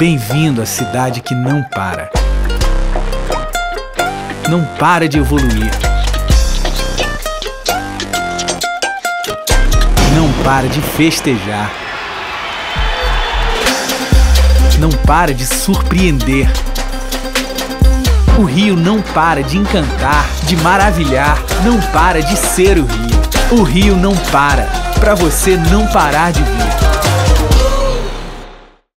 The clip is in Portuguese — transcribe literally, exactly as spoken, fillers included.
Bem-vindo à cidade que não para. Não para de evoluir. Não para de festejar. Não para de surpreender. O Rio não para de encantar, de maravilhar. Não para de ser o Rio. O Rio não para, pra você não parar de vir.